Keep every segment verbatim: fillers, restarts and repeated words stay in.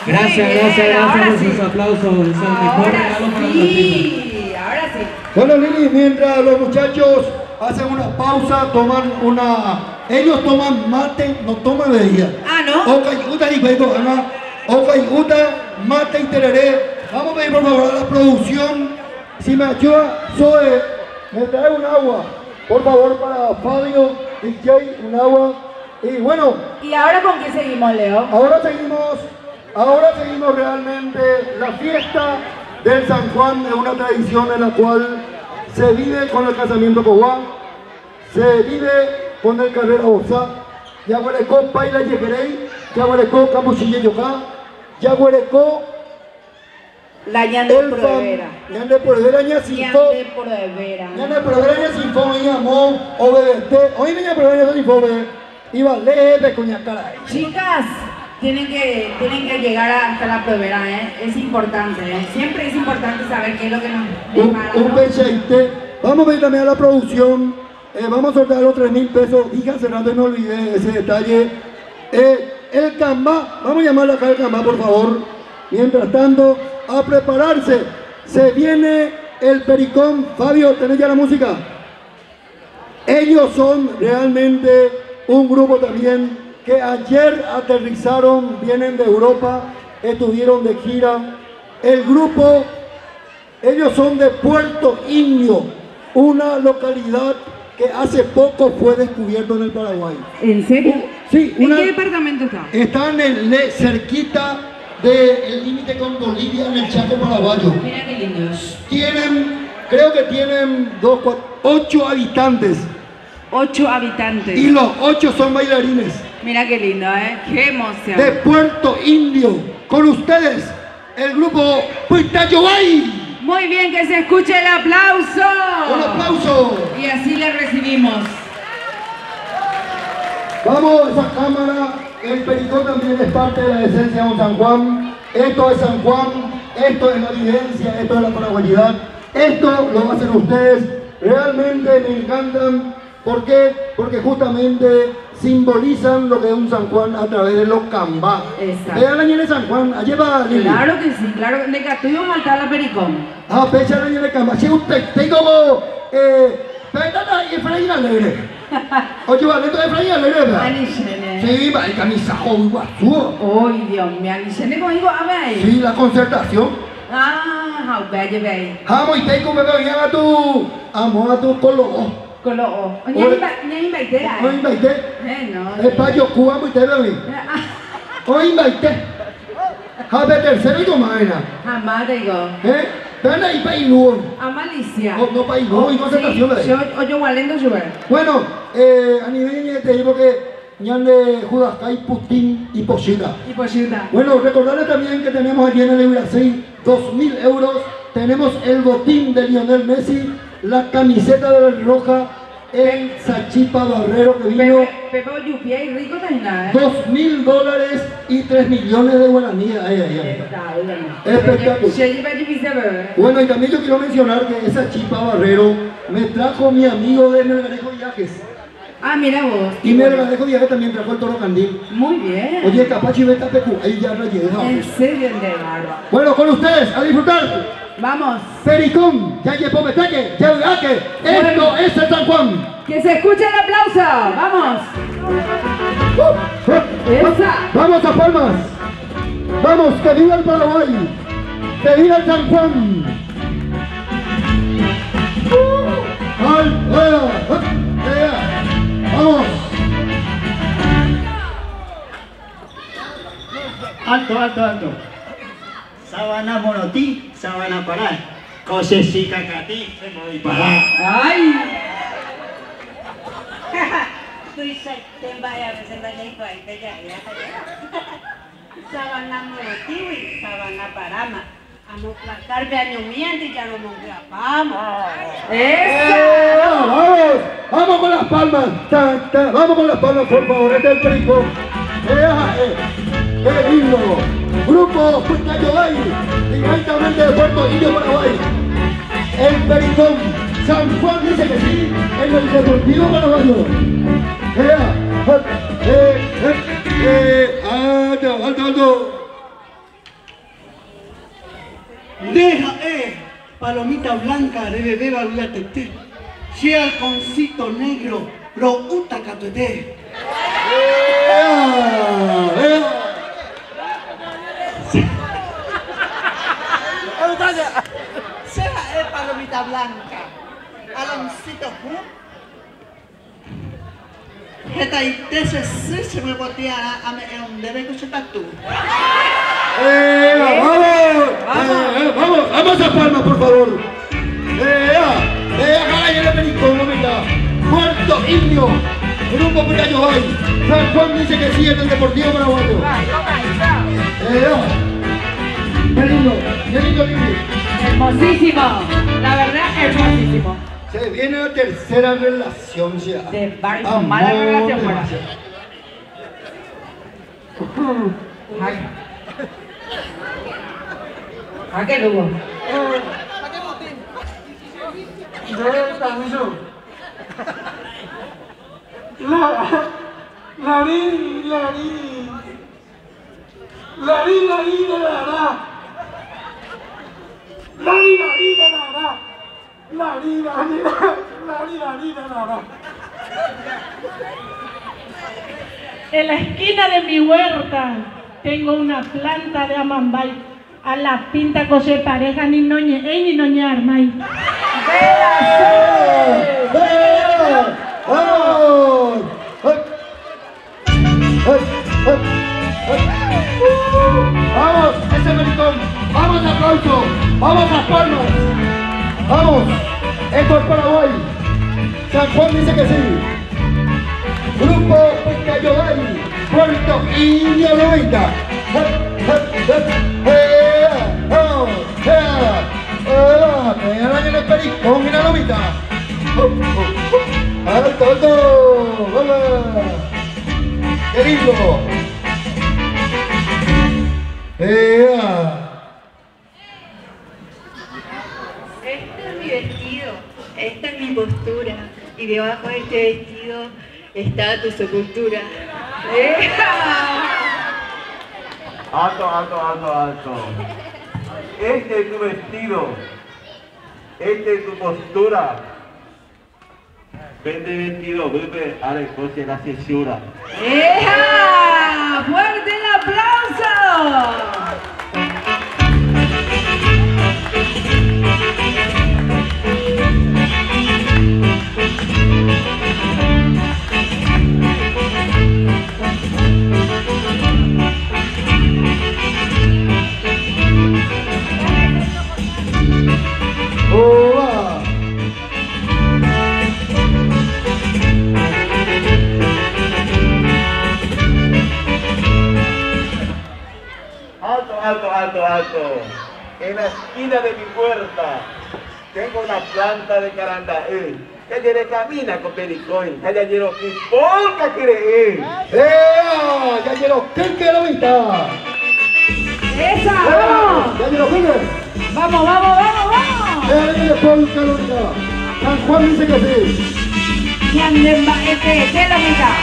Gracias, bien, gracias, gracias por sí. sus aplausos. Es el mejor regalo para los Sí, ahora sí. Bueno, Lili, mientras los muchachos hacen una pausa, toman una... Ellos toman mate, no toman bebida. Ah, ¿no? Ok, gusta y peito, Ana. Ok, gusta, mate y tereré. Vamos a pedir por favor a la producción. Si me ayuda, Zoe, me trae un agua. Por favor, para Fabio, D J, un agua. Y bueno, ¿Y ahora con qué seguimos, Leo? ahora seguimos, ahora seguimos realmente la fiesta del San Juan, es una tradición en la cual se vive con el casamiento cobá, se vive con el carrera osá, yaguarecó paila yequerey, yaguarecó camuchille yocá, yaguarecó La ñande el provera. ñande provera ñacinfo, Ñande provera. ñande provera ñacinfo, me llamó, o bebete, hoy me llamó provera ñacinfo, iba leve coña caray. Chicas, tienen que, tienen que llegar hasta la provera, ¿eh? Es importante, ¿eh? Siempre es importante saber qué es lo que nos Un, depara, un ¿no? pecheite. Vamos a ver también a la producción. Eh, vamos a soltar los tres mil pesos. Dije hace rato y me olvidé ese detalle. Eh, el Cambá, vamos a llamarle acá el Cambá, por favor. Mientras tanto, a prepararse. Se viene el Pericón. Fabio, ¿tenés ya la música? Ellos son realmente un grupo también que ayer aterrizaron, vienen de Europa, estuvieron de gira. El grupo, ellos son de Puerto Indio, una localidad que hace poco fue descubierto en el Paraguay. ¿En serio? Sí, ¿En una- qué departamento está? están en le, cerquita del límite con Bolivia en el Chaco paraguayo. Mira qué lindos. Tienen, creo que tienen dos, cuatro, ocho habitantes Ocho habitantes. y los ocho son bailarines Mira qué lindo, ¿eh? Qué emoción. de Puerto Indio. Con ustedes, el grupo Pitayobay. Muy bien, que se escuche el aplauso. Un aplauso. Y así le recibimos. Vamos, esa cámara, el Pericón también es parte de la esencia de un San Juan. Esto es San Juan, esto es la vivencia, esto es la paraguayidad. Esto lo hacen ustedes. Realmente me encantan. ¿Por qué? Porque justamente simbolizan lo que es un San Juan a través de los cambá. Exacto. Vean la ñere San Juan, allí va Lili. Claro que sí, claro. De Catuyo falta la Pericón. Ah, pecha la ñere cambá. Si usted tengo, eh, Pedata y Efraín Alegre. Oye, vale, esto es Efraín Alegre, ¿verdad? Anishene. Sí, va, el camisa joven, guazúo. Ay, Dios mío, Anishene conmigo, a ver. Sí, la concertación. Ah, how bad you be. Vamos, y te come bien a tu, amo a tu colo. Con lo o. Oye. Ni invité a. Hoy invité, Eh, no. es para yo cuba, muy te bebé. Ah, Hoy invité. Jabe tercero y tomaina. jamás te digo. ¿Eh? Ven ahí para Iluón. A Malicia. No, no para Iluón, y concertación, Sí, ¿verdad? yo, yo gualendo llover. Bueno, eh, a nivel de te digo que ñande Judascay, Putin y Pochita. Y pochita. Bueno, recordarles también que tenemos allí en el Ibrasí dos mil euros. Tenemos el botín de Lionel Messi, la camiseta de la Roja, el Sachipa Barrero que vino, Pepe, Pepe Yupia y rico también nada, ¿eh? dos mil dólares y tres millones de guaraníes. Ay, ay, ay. Está bien. Espectacular. Yo iba a decir, bebé. Bueno, y también yo quiero mencionar que esa Chipa Barrero me trajo mi amigo de Melgarejo Viajes. Ah, mira vos. Y Melgarejo Viajes también trajo el Toro Candil. Muy bien. Oye, Capachi Beta Pecu, ahí ya no llega. En serio, de barba. Bueno, con ustedes, a disfrutar. Vamos. Pericón, ya llevo meteque, ya viaje. Esto es el San Juan. Que se escuche el aplauso. Vamos. Uh, uh, Esa. Vamos a Palmas. Vamos, que viva el Paraguay. Que viva el San Juan. Uh, al, fuera, uh, yeah. Vamos. Alto, alto, alto. Sabana monotí, sabana parar. Cosesica catí, se me voy parar. Ay. Tôi sạch tên bài à, bây giờ lấy quay cái giải á. Sabana motiwi, sabana parama. Amo placar de año miente y ya no nos grabamos. ¡Eh! Esa. ¡Vamos! ¡Vamos con las palmas! Ta, ta. ¡Vamos con las palmas, por favor! Este es el Pericón. ¡Eh, eh! ¡Qué lindo! Grupo Pitayobay, directamente de Puerto Indio, Paraguay. El Pericón. San Juan dice que sí, en el Deportivo Paraguayo. ¡Eh! ¡Eh! ¡Eh! ¡Eh! ¡Alto, alto, alto! Seja eh, palomita blanca de bebé baruya tete. Si halconcito negro, lo uta catuete. Seja eh, palomita blanca. Aloncito, ¿eh? Esta itese se se me botea a me un debe que se tatu. ¡Eh, vamos! Eh, ¡Vamos! ¡Vamos a palmas, por favor! ¡Eh, eh, acá en el Pericón, no venga! ¡Muerto indio! Grupo Pirayo Bay. San Juan dice que sí en el Deportivo Paraguayo. ¡Eh, ¡Qué lindo! ¡Qué lindo, lindo! Hermosísimo, la verdad, hermosísimo. Se viene la tercera relación ya. De varios, Amor mala relación, de bueno. Marcia. Ay. ¿A qué lugo? Larí, larí. Larí, larí de la la. Larí, larí de la la. Larí, larí, larí, larí de la la. En la esquina de mi huerta tengo una planta de amambay. A la pinta que se pareja ni noñe, eh, ni noñe armay. ¡Vamos! ¡Vamos! ¡Ese Pericón! ¡Vamos, aplauso! ¡Vamos a palmas! ¡Vamos! Esto es Paraguay. San Juan dice que sí. Grupo Pirayo Bay, Puerto Indio noventa. En el Pericón, en la lomita. ¡Al todo! ¡Vamos! ¡Qué lindo! ¡Ea! Este es mi vestido, esta es mi postura, y debajo de este vestido está tu sepultura. Alto, alto, alto, alto. Este es tu vestido. Este es tu postura. Vende vestido, vuelve a recoger la censura. ¡Eja! ¡Fuerte el aplauso! Alto, alto, alto, alto. En la esquina de mi puerta tengo una planta de carandaí. Que ayer camina con Pericón. Que ayer que polca quiere ir. ¡Ea! ¡Ya llegó! ¿Quién quiere ahorita? ¡Esa! ¡Vamos! ¡Ya llegó! ¿Quién ¡Vamos, vamos, vamos, vamos! ¡Eh, polca ahorita! San Juan dice que sí. Ñandemba, este, ¿qué es la mitad?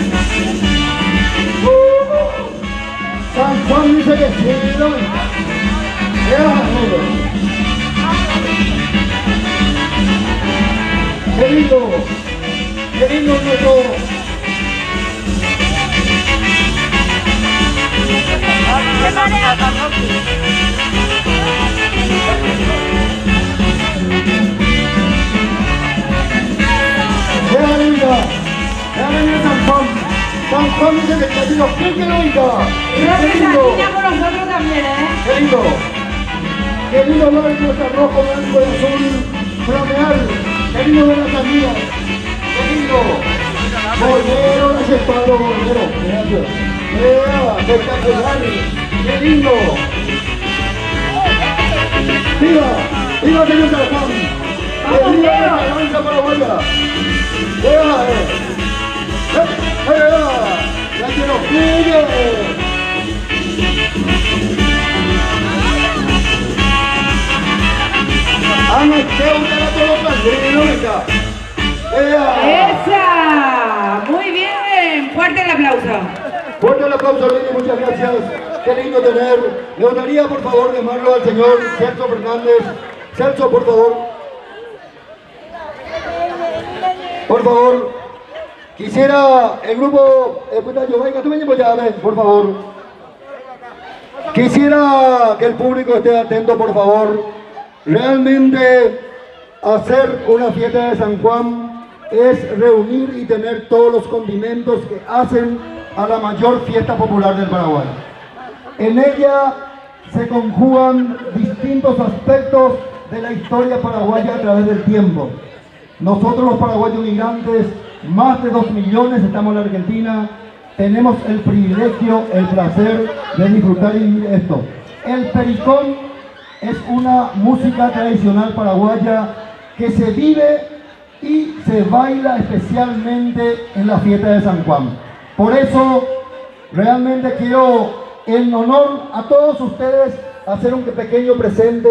San Juan dice que sí, ¿no? ¡Qué lindo! ¡Qué lindo nuestro! ¡Qué linda! ¡Qué linda San Juan! San Juan dice que está haciendo ¡qué linda! ¡Qué lindo! por nosotros también, ¿eh? ¡Qué lindo! ¡Qué lindo ver nuestra rojo, blanco y azul flamear! ¡Qué lindo ver las amigas! ¡Qué lindo! ¡Bolero, gracias Pablo, bolero! ¡Gracias! ¡Vea! ¡Espectacular! ¡Qué lindo! ¡Viva! ¡Viva señor San Juan! ¡Que viva la danza paraguaya! ¡Vea! ¡Eh! ¡Eh! ¡Ya que nos fluye! ¡Ana, qué una la pelota! ¡Dinámica! ¡Esa! Muy bien. Fuerte el aplauso. Fuerte el aplauso, Luis, muchas gracias. Qué lindo tener. Le gustaría, por favor, llamarlo al señor Celso Fernández. Celso, por favor. Por favor. Quisiera el grupo. Eh, yo, venga, tú venimos ya, ven, por favor. Quisiera que el público esté atento, por favor. Realmente, hacer una fiesta de San Juan es reunir y tener todos los condimentos que hacen a la mayor fiesta popular del Paraguay. En ella se conjugan distintos aspectos de la historia paraguaya a través del tiempo. Nosotros los paraguayos migrantes, más de dos millones, estamos en la Argentina, tenemos el privilegio, el placer de disfrutar y vivir esto. El pericón es una música tradicional paraguaya que se vive y se baila especialmente en la fiesta de San Juan. Por eso, realmente quiero, en honor a todos ustedes, hacer un pequeño presente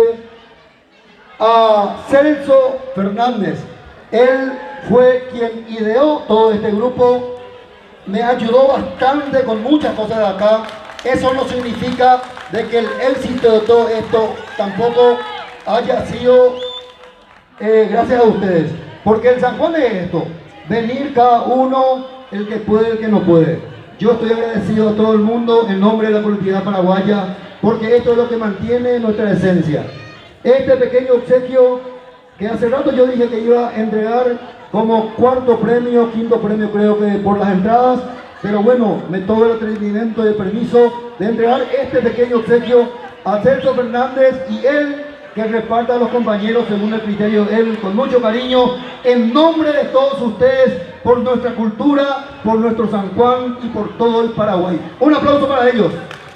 a Celso Fernández. Él fue quien ideó todo este grupo, me ayudó bastante con muchas cosas de acá. Eso no significa de que el éxito de todo esto tampoco haya sido eh, gracias a ustedes. Porque el San Juan es esto, venir cada uno, el que puede, el que no puede. Yo estoy agradecido a todo el mundo en nombre de la colectividad paraguaya, porque esto es lo que mantiene nuestra esencia. Este pequeño obsequio, que hace rato yo dije que iba a entregar como cuarto premio, quinto premio creo que por las entradas, pero bueno, me tomo el atrevimiento y el permiso de entregar este pequeño obsequio a Celso Fernández y él, que reparta a los compañeros según el criterio de él, con mucho cariño, en nombre de todos ustedes, por nuestra cultura, por nuestro San Juan y por todo el Paraguay. Un aplauso para ellos.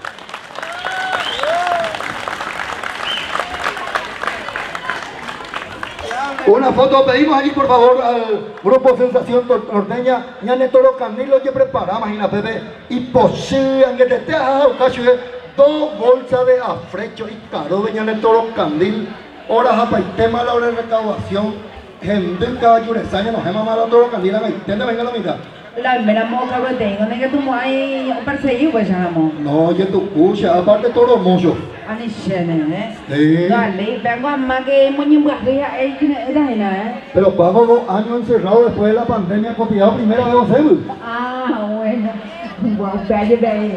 Una foto, pedimos ahí por favor al grupo Sensación Norteña, ya ne toro canilo que preparamos en la Pepe y poseen que te te ha dos bolsas de afrecho y caro venían el toro candil, horas a paitema la hora de recaudación, gente en caballo de saña nos hemos mandado toro candil a maitena, venga la mitad. La mera moca que tengo, no es que tú me hay perseguido pues ya no. No, yo tu cucha, aparte toro mocho. Ani shene, eh. Sí. Dale, vengo a más que muñeca eh, era eh. Pero pago dos años encerrado después de la pandemia, cotillado primera vez José. Ah, bueno. Wow, vaya, vaya.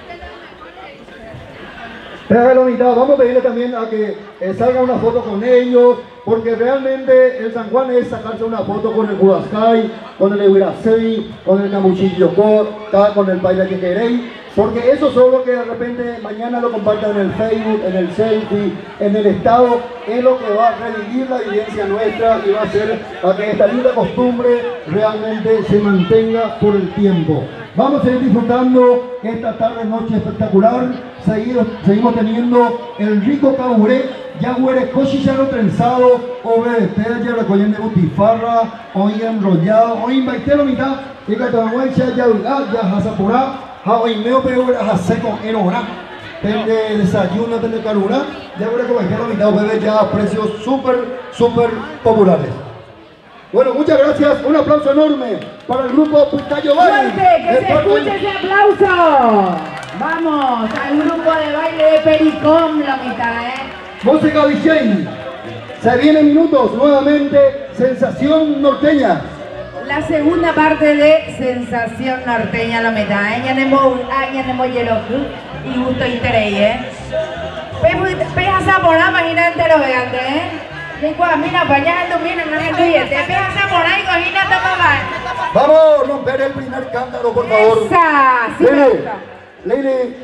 Déjalo mitad, vamos a pedirle también a que eh, salga una foto con ellos, porque realmente el San Juan es sacarse una foto con el Huascay, con el Ehuiracey, con el Camuchillo, con el Paila que queréis, porque eso solo que de repente mañana lo compartan en el Facebook, en el selfie, en el estado, es lo que va a revivir la vivencia nuestra y va a hacer a que esta linda costumbre realmente se mantenga por el tiempo. Vamos a seguir disfrutando esta tarde, noche espectacular. Seguido, seguimos teniendo el rico caburé, ya huele cochillano trenzado, ove ya recogiendo butifarra, hoy enrollado, hoy invaitero mitad, y que todavía ya ya ya hasapurá, hoy meo peor a seco en hora. Tende desayuno, tende calura, ya huele que baitero mitad, bebé ya a precios súper, súper populares. Bueno, muchas gracias. Un aplauso enorme para el grupo Pucayo Valle. ¡Fuerte! ¡Que se escuche ese aplauso! Vamos al grupo. grupo de baile de Pericón, la mitad, ¿eh? Música Vichy. Se vienen minutos, nuevamente, Sensación Norteña. La segunda parte de Sensación Norteña, la mitad, ¿eh? Ya tenemos, ah, ya tenemos hielo y gusto interés, ¿eh? Peja Zamora, imagínate lo veante, ¿eh? Mira, vaya a dormir en el cliente. Peja Zamora y cojina toma. Vamos a romper el primer cántaro, por favor. Esa, sí me gusta. Leire,